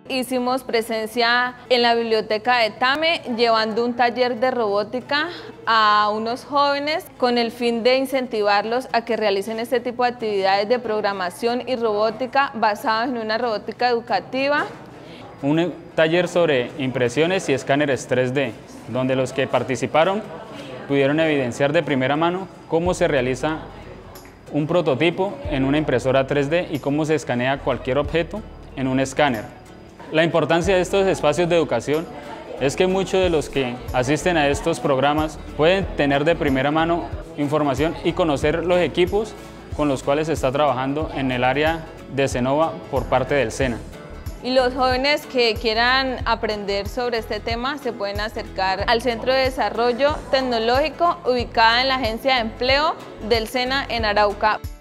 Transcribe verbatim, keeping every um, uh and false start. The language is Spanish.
Hicimos presencia en la biblioteca de Tame llevando un taller de robótica a unos jóvenes con el fin de incentivarlos a que realicen este tipo de actividades de programación y robótica basadas en una robótica educativa. Un taller sobre impresiones y escáneres tres D, donde los que participaron pudieron evidenciar de primera mano cómo se realiza un prototipo en una impresora tres D y cómo se escanea cualquier objeto en un escáner. La importancia de estos espacios de educación es que muchos de los que asisten a estos programas pueden tener de primera mano información y conocer los equipos con los cuales se está trabajando en el área de Senova por parte del SENA. Y los jóvenes que quieran aprender sobre este tema se pueden acercar al Centro de Desarrollo Tecnológico ubicada en la Agencia de Empleo del SENA en Arauca.